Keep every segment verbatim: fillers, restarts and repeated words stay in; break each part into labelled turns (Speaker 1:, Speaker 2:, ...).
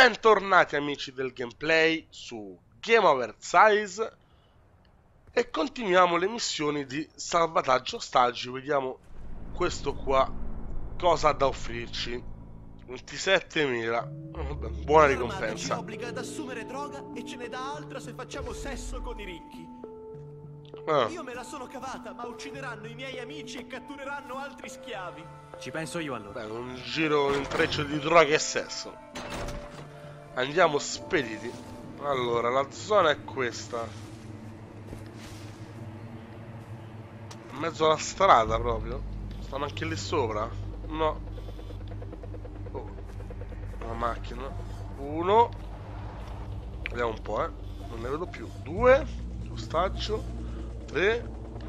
Speaker 1: Bentornati amici del gameplay su Game Over Size e continuiamo le missioni di salvataggio ostaggi. Vediamo questo qua cosa ha da offrirci. ventisettemila, buona ricompensa.
Speaker 2: Ci obbliga ad assumere droga e ce ne dà altra se facciamo sesso con i ricchi.
Speaker 1: Ah.
Speaker 2: Io me la sono cavata, ma uccideranno i miei amici e cattureranno altri schiavi.
Speaker 3: Ci penso io allora.
Speaker 1: Beh, un giro, un intreccio di droga e sesso. Andiamo spediti. Allora, la zona è questa. In mezzo alla strada proprio. Stanno anche lì sopra? No. Oh. Una macchina. Uno. Vediamo un po', eh. Non ne vedo più. Due. Ostaggio. Tre.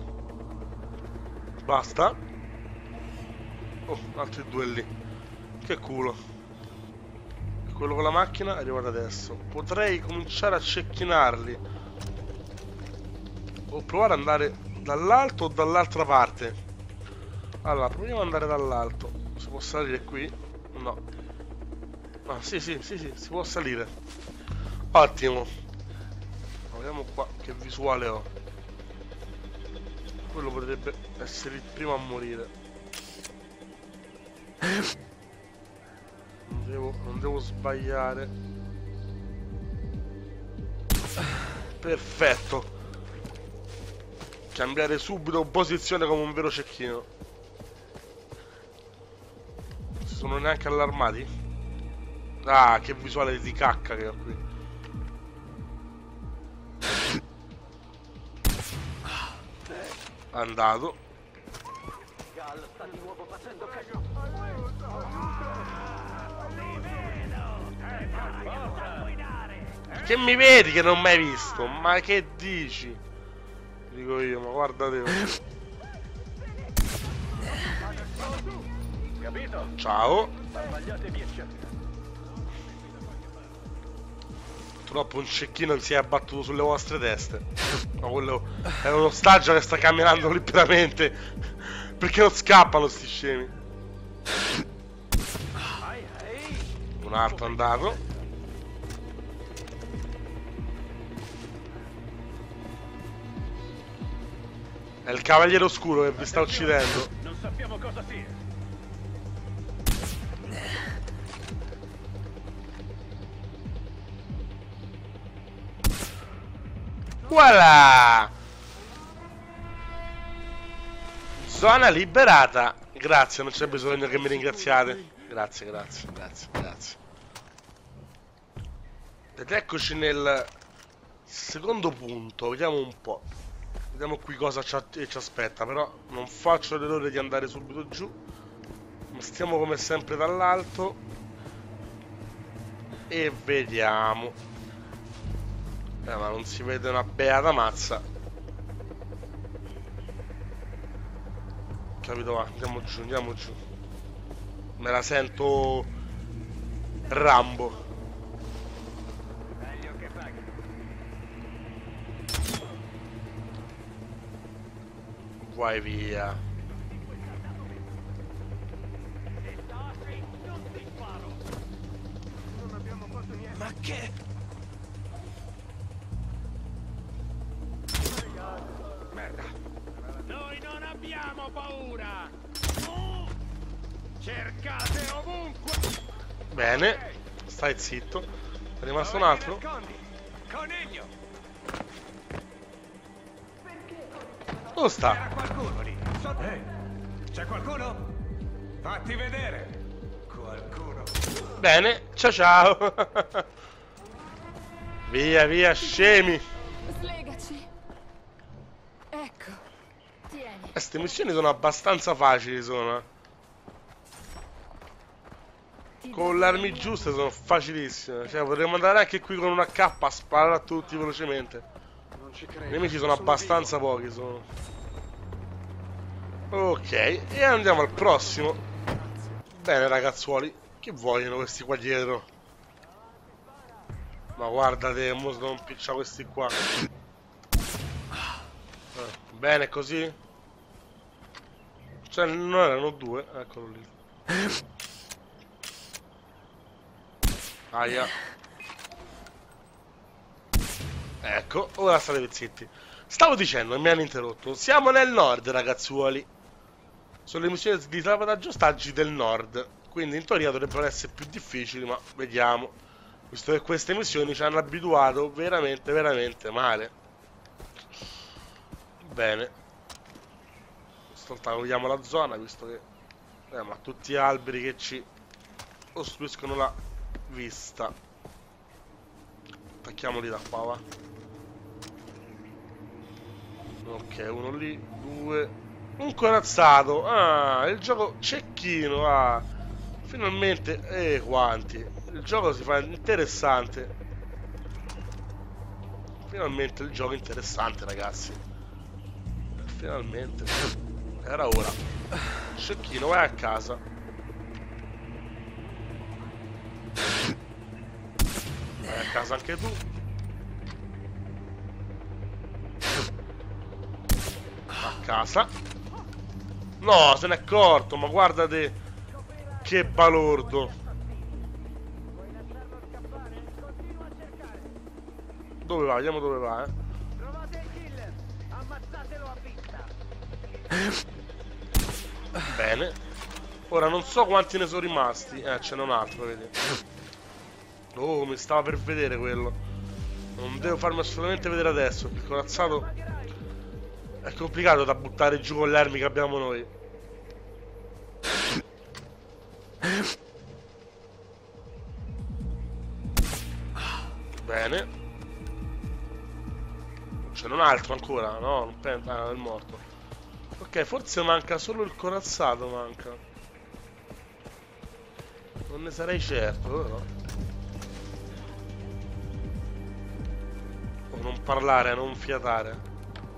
Speaker 1: Basta. Oh, altri due lì. Che culo. Quello con la macchina è arrivato adesso. Potrei cominciare a cecchinarli. O provare ad andare dall'alto o dall'altra parte. Allora, proviamo ad andare dall'alto. Si può salire qui? No. Ah, sì, sì, sì, sì, si può salire. Ottimo. Vediamo qua che visuale ho. Quello potrebbe essere il primo a morire. Non devo, non devo sbagliare. Perfetto. Cambiare subito posizione come un vero cecchino. Non si sono neanche allarmati. Ah, che visuale di cacca che ho qui. Andato.
Speaker 2: Sta di nuovo facendo
Speaker 1: Che mi vedi che non mi hai visto? Ma che dici? Dico io, ma guarda te. Ciao. Purtroppo un cecchino si è abbattuto sulle vostre teste. Ma quello è uno ostaggio che sta camminando liberamente. Perché non scappano sti scemi? Un altro andato. È il cavaliere oscuro che vi sta uccidendo.
Speaker 3: Non sappiamo cosa sia.
Speaker 1: Voilà! Zona liberata. Grazie, non c'è bisogno che mi ringraziate. Grazie, grazie, grazie, grazie. Ed eccoci nel secondo punto. Vediamo un po'. Vediamo qui cosa ci, ci aspetta. Però non faccio l'errore di andare subito giù. Ma stiamo come sempre dall'alto. E vediamo. Eh, ma non si vede una beata mazza. Capito, va, andiamo giù, andiamo giù. Me la sento Rambo. Vai via.
Speaker 2: Ma che?
Speaker 3: Merda. Noi non abbiamo paura. Cercate ovunque.
Speaker 1: Bene. Stai zitto. È rimasto un altro?
Speaker 3: Coniglio.
Speaker 1: Dove sta?
Speaker 3: C'era qualcuno lì. Ehi, c'è qualcuno? Fatti vedere. Qualcuno.
Speaker 1: Bene. Ciao ciao. Via via scemi.
Speaker 4: Slegaci. Ecco. Tieni.
Speaker 1: Queste missioni sono abbastanza facili, sono. Con le armi giuste sono facilissime. Cioè potremmo andare anche qui con una K a sparare a tutti velocemente. I nemici sono abbastanza pochi, sono. Ok, e andiamo al prossimo. Bene ragazzuoli, che vogliono questi qua dietro? Ma guardate, mo sono un piccia questi qua. Eh, bene così? Cioè non erano due, eccolo lì. Aia. Ecco, ora state zitti. Stavo dicendo, mi hanno interrotto. Siamo nel nord, ragazzuoli. Sono le missioni di salvataggio ostaggi del nord. Quindi in teoria dovrebbero essere più difficili, ma vediamo. Visto che queste missioni ci hanno abituato veramente, veramente male. Bene. Vediamo la zona, visto che... Eh, ma tutti gli alberi che ci ostruiscono la vista. Attacchiamoli da qua, va. Ok, uno lì, due. Un corazzato. Ah, il gioco cecchino. Ah, finalmente. Eh, quanti. Il gioco si fa interessante. Finalmente il gioco interessante, ragazzi. Finalmente. Era ora. Cecchino, vai a casa. Vai a casa anche tu. A casa. No, se n'è accorto, ma guardate che balordo. Dove va? Vediamo dove va, eh.
Speaker 5: Trovate il killer! Ammazzatelo a vista!
Speaker 1: Bene. Ora non so quanti ne sono rimasti. Eh, ce n'è un altro, vedi. Oh, mi stava per vedere quello. Non devo farmi assolutamente vedere adesso. Il corazzato è complicato da buttare giù con le armi che abbiamo noi. Bene. C'è un altro ancora, no? Non penso. Ah, è morto. Ok, forse manca solo il corazzato, manca. Non ne sarei certo, però. Oh, non parlare, non fiatare.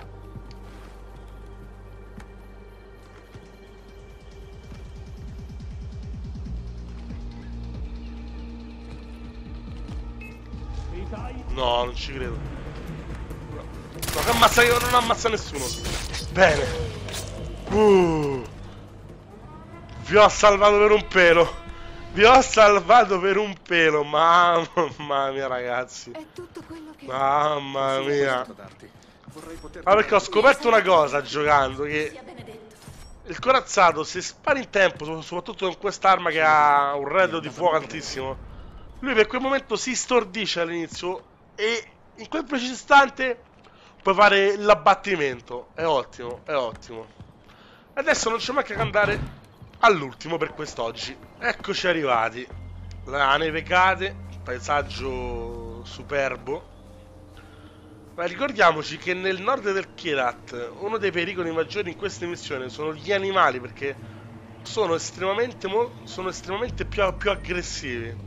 Speaker 1: No, non ci credo. No, che ammazza, io non ammazza nessuno. Bene. Uh. Vi ho salvato per un pelo. Vi ho salvato per un pelo. Mamma mia, ragazzi.
Speaker 4: È tutto quello che...
Speaker 1: Mamma mia.
Speaker 2: Vorrei poter...
Speaker 1: Ma perché ho scoperto una cosa giocando, che
Speaker 4: sia benedetto.
Speaker 1: il corazzato, se spara in tempo, soprattutto con quest'arma che ha un raggio di fuoco altissimo, lui per quel momento si stordisce all'inizio e in quel preciso istante puoi fare l'abbattimento. È ottimo, è ottimo. Adesso non c'è mai che andare all'ultimo per quest'oggi. Eccoci arrivati. La neve cade, paesaggio superbo. Ma ricordiamoci che nel nord del Kyrat uno dei pericoli maggiori in queste missioni sono gli animali, perché sono estremamente, sono estremamente più, più aggressivi.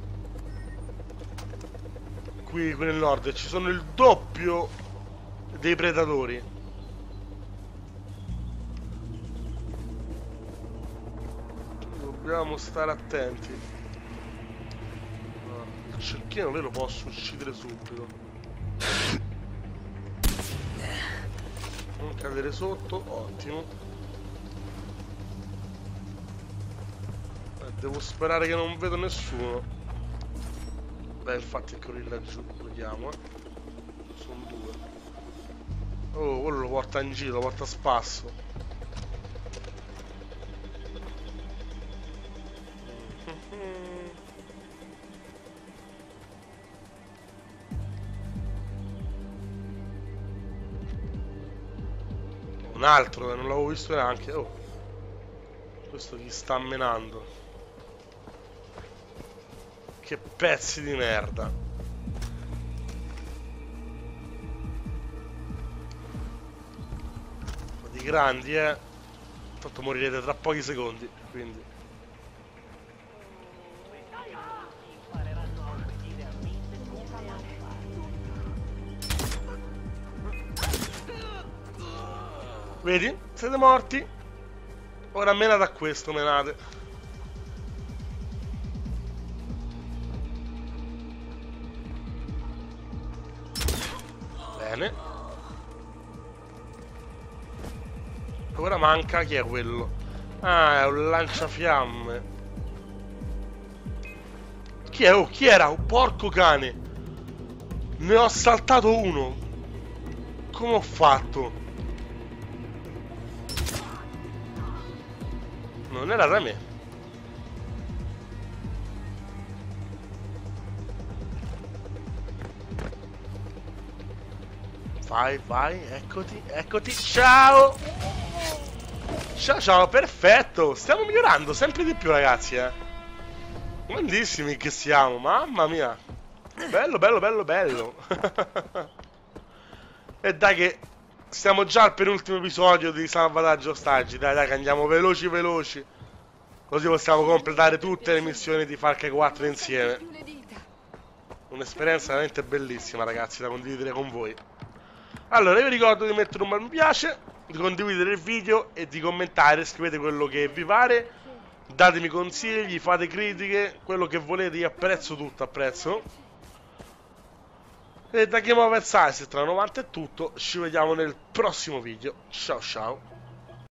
Speaker 1: Qui, qui nel nord ci sono il doppio dei predatori. Dobbiamo stare attenti. No, il cecchino lei lo posso uccidere subito. Non cadere sotto, ottimo. Eh, devo sperare che non vedo nessuno. Beh, infatti è quello laggiù, vediamo, eh. Sono due. Oh, quello lo porta in giro, lo porta a spasso. Un altro, eh, non l'avevo visto neanche. Oh, questo chi sta menando. Che pezzi di merda. Di grandi, eh. Tanto morirete tra pochi secondi, quindi. Vedi? Siete morti. Ora menate a questo, menate. Bene. Ora manca, chi è quello? Ah, è un lanciafiamme. Chi è? Oh, chi era? Un porco cane. Ne ho saltato uno. Come ho fatto? Non era da me. Vai, vai, eccoti, eccoti. Ciao! Ciao, ciao, perfetto. Stiamo migliorando sempre di più, ragazzi, eh. Grandissimi che siamo, mamma mia. Bello, bello, bello, bello. E dai che stiamo già al penultimo episodio di salvataggio ostaggi. Dai, dai, che andiamo veloci, veloci. Così possiamo completare tutte le missioni di Far Cry quattro insieme. Un'esperienza veramente bellissima, ragazzi, da condividere con voi. Allora, io vi ricordo di mettere un bel mi piace, di condividere il video e di commentare, scrivete quello che vi pare, datemi consigli, fate critiche, quello che volete, io apprezzo tutto, apprezzo. E da Game Over Size tra novanta è tutto, ci vediamo nel prossimo video, ciao ciao.